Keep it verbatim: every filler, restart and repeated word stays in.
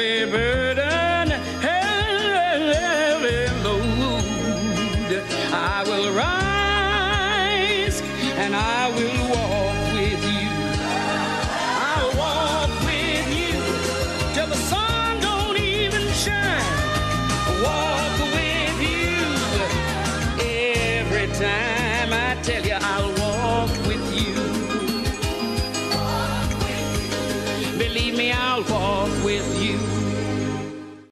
every burden, heavy load. I will rise and I will walk with you. I'll walk with you till the sun don't even shine. Walk with you every time. I tell you I'll walk.